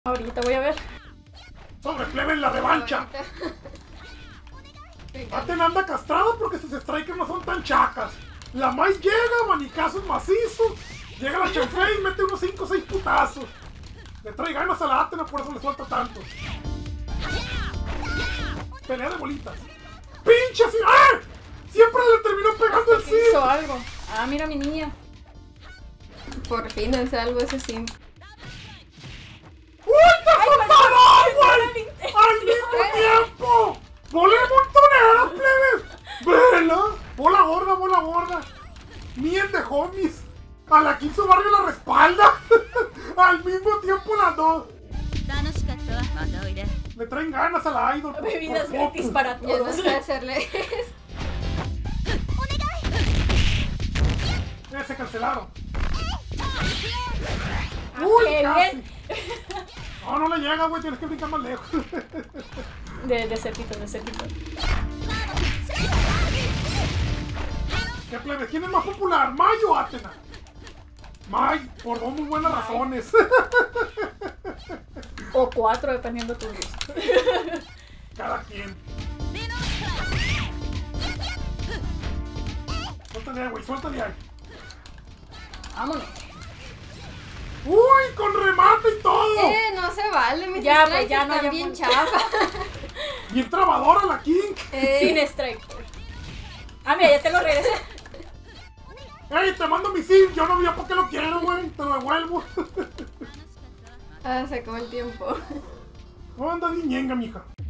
Ahorita voy a ver. Sobre plebe en la revancha. Aten anda castrado porque sus strikers no son tan chacas. La Mai llega, manicazos macizos. Llega la Chanfei y mete unos 5 o 6 putazos. Le trae ganas a la Atena, por eso le suelta tanto. Pelea de bolitas. ¡Pinche Sim! ¡Ah! Siempre le terminó pegando el Sim. Hizo algo. Ah, mira mi niña. Por fin hace algo ese Sim. ¡Uy, te soltaron, güey! ¡Al mismo tiempo! ¡Bola de montonera, plebes! ¡Vela! ¡Bola gorda, bola gorda! ¡Mien de homies! ¡A la Quinzo Barrio la respalda! ¡Al mismo tiempo las dos! Le traen ganas a la Idol. Bebidas gratis para Ya no todos. sé hacerle. Se cancelaron. ¡Uy, ¡Uy, qué casi! bien! No, no le llega, güey. Tienes que brincar más lejos. De cerquito, de cerquito. ¿Qué plebe? ¿Quién es más popular? ¿Mai o Atena? Mai, por dos muy buenas razones. O 4, dependiendo de tu gusto. Cada quien. Suéltale ahí, güey, suéltale ahí. Vámonos. ¡Uy, con remate y todo! No se vale, mis Ya, strikes pues, ya no, están ya bien pues. chafas. Bien trabadora la King. Sin strike. Ah, mira, ya te lo regresé. ¡Ey, te mando mi sim! Yo no vi por qué lo quiero, güey. Te lo devuelvo. Ah, se acabó el tiempo. No andas ni ñenga, mija.